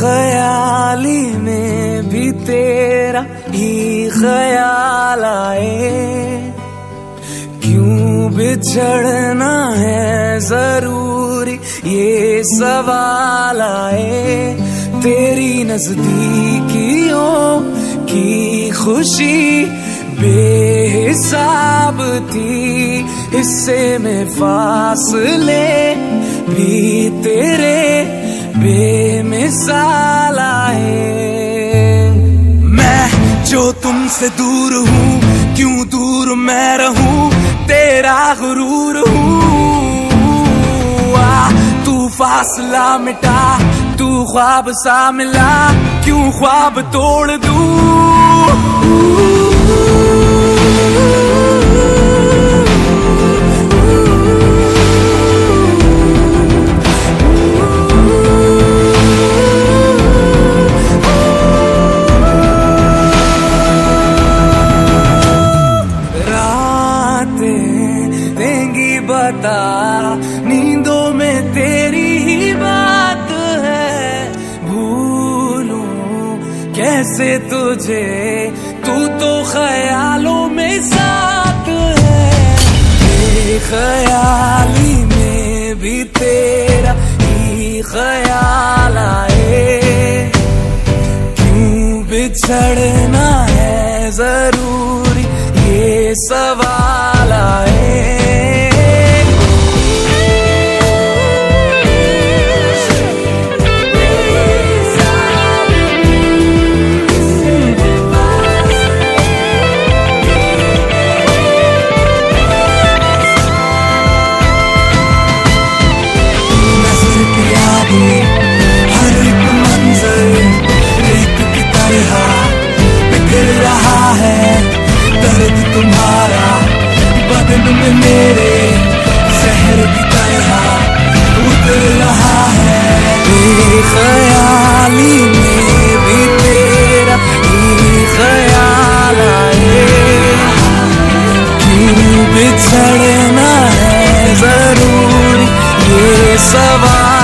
ख्याली में भी तेरा ही ख्याल आए, क्यों बिछड़ना है जरूरी ये सवाल आए। तेरी नजदीकियों की खुशी बेहिसाब थी, हिस्से में फासले भी तेरे बेमिसाल आए। मैं जो तुमसे दूर हूँ, क्यों दूर मैं रहूं, तेरा गुरूर हूँ। तू फासला मिटा, तू ख्वाब सा मिला, क्यों ख्वाब तोड़ दूं। देंगी बता, नींदों में तेरी ही बात है। भूलूं कैसे तुझे, तू तो ख्यालों में साथ है। ख्याली में भी तेरा ही ख्याल आए, क्यों बिछड़ना है जरूरी ये सवाल आए। हर एक मंजर एक की तरह बिखर रहा है, दर्द तुम्हारा बदन में मेरे जहर की तरह उतर रहा है। ख्याली में भी तेरा ही ख्याल आए, क्यों बिछड़ना है जरूरी ये सवाल